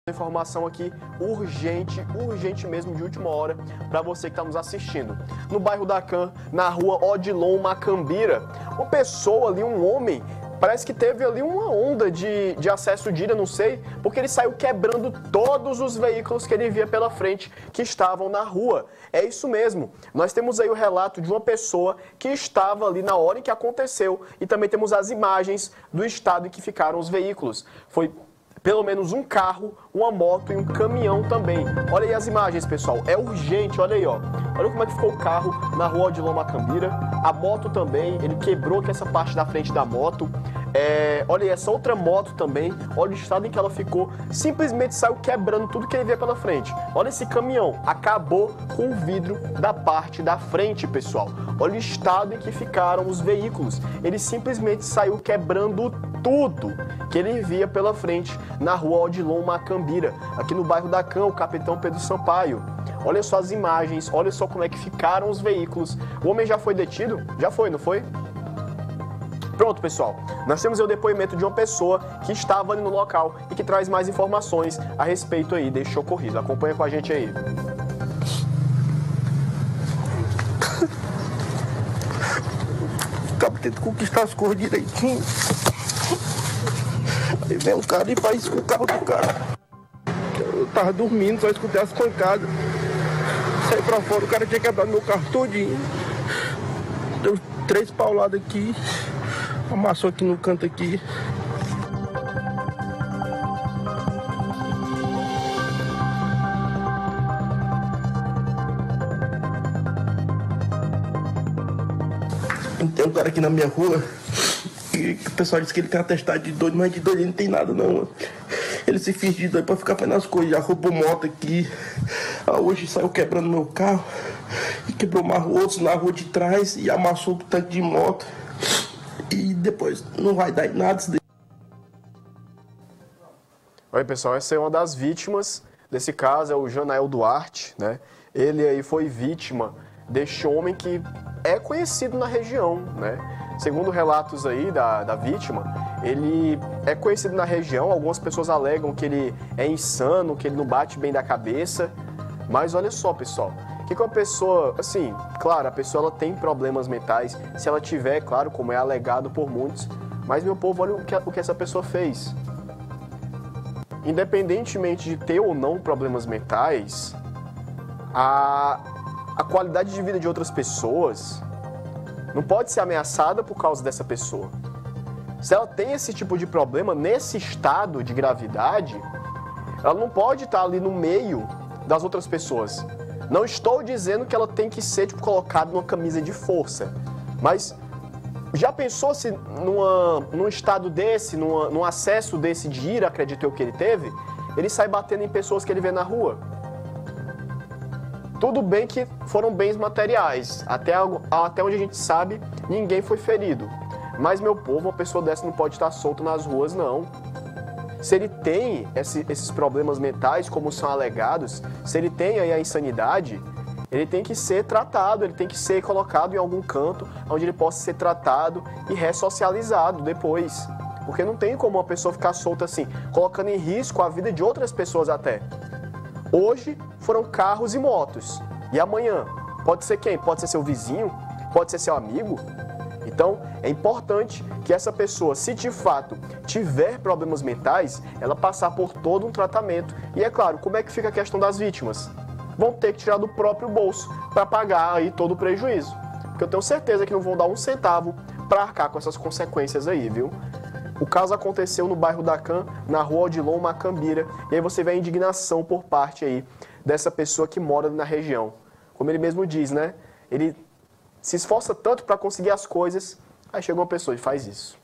Informação aqui urgente mesmo, de última hora, para você que está nos assistindo. No bairro da Can, na rua Odilon Macambira, uma pessoa ali, um homem, parece que teve ali uma onda de acesso de ira, não sei, porque ele saiu quebrando todos os veículos que ele via pela frente que estavam na rua. É isso mesmo. Nós temos aí o relato de uma pessoa que estava ali na hora em que aconteceu e também temos as imagens do estado em que ficaram os veículos. Foi pelo menos um carro, uma moto e um caminhão também. Olha aí as imagens, pessoal. É urgente, olha aí, ó. Olha como é que ficou o carro na rua Odilon Macambira. A moto também, ele quebrou aqui essa parte da frente da moto. Olha aí, essa outra moto também. Olha o estado em que ela ficou. Simplesmente saiu quebrando tudo que ele via pela frente. Olha esse caminhão. Acabou com o vidro da parte da frente, pessoal. Olha o estado em que ficaram os veículos. Ele simplesmente saiu quebrando tudo que ele via pela frente na rua Odilon Macambira, aqui no bairro da Can, o Capitão Pedro Sampaio. Olha só as imagens, olha só como é que ficaram os veículos. O homem já foi detido? Já foi, não foi? Pronto, pessoal. Nós temos aí o depoimento de uma pessoa que estava ali no local e que traz mais informações a respeito aí deste ocorrido. Acompanha com a gente aí. Acaba tentando conquistar as cores direitinho. Aí vem um cara e faz com o carro do cara. Eu tava dormindo, só escutei as pancadas. Saí pra fora, o cara tinha quebrado meu carro todinho. Deu 3 pauladas aqui. Amassou aqui no canto aqui. Tem um cara aqui na minha rua que o pessoal disse que ele tem atestado de doido, mas de doido ele não tem nada não. Ele se finge de doido pra ficar fazendo as coisas. Já roubou moto aqui. Hoje saiu quebrando meu carro. E quebrou mais outros na rua de trás e amassou o tanque de moto. E depois não vai dar em nada isso daí. Oi, pessoal, essa é uma das vítimas desse caso, é o Janael Duarte, né? Ele aí foi vítima deste homem que é conhecido na região, né? Segundo relatos aí da vítima, ele é conhecido na região, algumas pessoas alegam que ele é insano, que ele não bate bem da cabeça, mas olha só, pessoal, que uma pessoa, assim, claro, a pessoa ela tem problemas mentais, se ela tiver, claro, como é alegado por muitos, mas, meu povo, olha o que essa pessoa fez. Independentemente de ter ou não problemas mentais, a qualidade de vida de outras pessoas não pode ser ameaçada por causa dessa pessoa. Se ela tem esse tipo de problema, nesse estado de gravidade, ela não pode estar ali no meio das outras pessoas. Não estou dizendo que ela tem que ser colocada numa camisa de força, mas já pensou se num estado desse, num acesso desse de ira, acredito eu que ele teve, ele sai batendo em pessoas que ele vê na rua? Tudo bem que foram bens materiais, até onde a gente sabe, ninguém foi ferido. Mas, meu povo, uma pessoa dessa não pode estar solta nas ruas, não. Se ele tem esses problemas mentais, como são alegados, se ele tem aí a insanidade, ele tem que ser tratado, ele tem que ser colocado em algum canto onde ele possa ser tratado e ressocializado depois. Porque não tem como uma pessoa ficar solta assim, colocando em risco a vida de outras pessoas até. Hoje foram carros e motos. E amanhã? Pode ser quem? Pode ser seu vizinho? Pode ser seu amigo? Então, é importante que essa pessoa, se de fato tiver problemas mentais, ela passar por todo um tratamento. E é claro, como é que fica a questão das vítimas? Vão ter que tirar do próprio bolso para pagar aí todo o prejuízo. Porque eu tenho certeza que não vão dar um centavo para arcar com essas consequências aí, viu? O caso aconteceu no bairro da Can, na rua Odilon Macambira, e aí você vê a indignação por parte aí dessa pessoa que mora na região. Como ele mesmo diz, né? Ele se esforça tanto para conseguir as coisas, aí chega uma pessoa e faz isso.